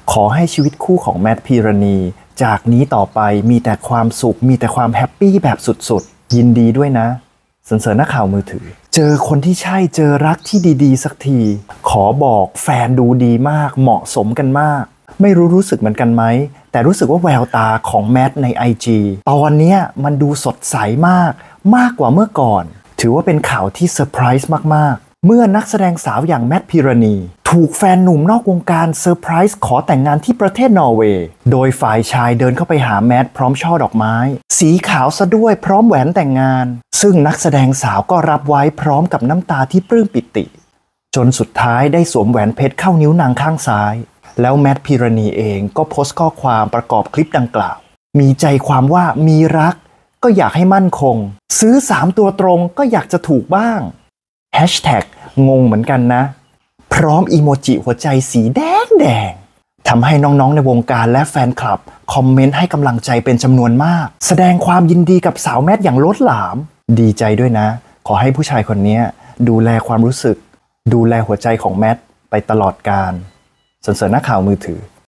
ขอให้ชีวิตคู่ของแมทพีรณีจากนี้ต่อไปมีแต่ความสุขมีแต่ความแฮปปี้แบบสุดๆยินดีด้วยนะสรรเสริญนักข่าวมือถือเจอคนที่ใช่เจอรักที่ดีๆสักทีขอบอกแฟนดูดีมากเหมาะสมกันมากไม่รู้สึกเหมือนกันไหมแต่รู้สึกว่าแววตาของแมทใน IG ตอนเนี้ยมันดูสดใสมากกว่าเมื่อก่อนถือว่าเป็นข่าวที่เซอร์ไพรส์มากๆเมื่อนักแสดงสาวอย่างแมทพีรณีถูกแฟนหนุ่มนอกวงการเซอร์ไพรส์ขอแต่งงานที่ประเทศนอร์เวย์โดยฝ่ายชายเดินเข้าไปหาแมทพร้อมช่อดอกไม้สีขาวซะด้วยพร้อมแหวนแต่งงานซึ่งนักแสดงสาวก็รับไว้พร้อมกับน้ำตาที่ปลื้มปิติจนสุดท้ายได้สวมแหวนเพชรเข้านิ้วนางข้างซ้ายแล้วแมทพีรณีเองก็โพสต์ข้อความประกอบคลิปดังกล่าวมีใจความว่ามีรักก็อยากให้มั่นคงซื้อ3ตัวตรงก็อยากจะถูกบ้างแฮชแท็กงงเหมือนกันนะพร้อมอีโมจิหัวใจสีแดงทำให้น้องๆในวงการและแฟนคลับคอมเมนต์ให้กำลังใจเป็นจำนวนมากแสดงความยินดีกับสาวแมทอย่างล้นหลามดีใจด้วยนะขอให้ผู้ชายคนนี้ดูแลความรู้สึกดูแลหัวใจของแมทไปตลอดกาลสรรเสริญนักข่าวมือถือ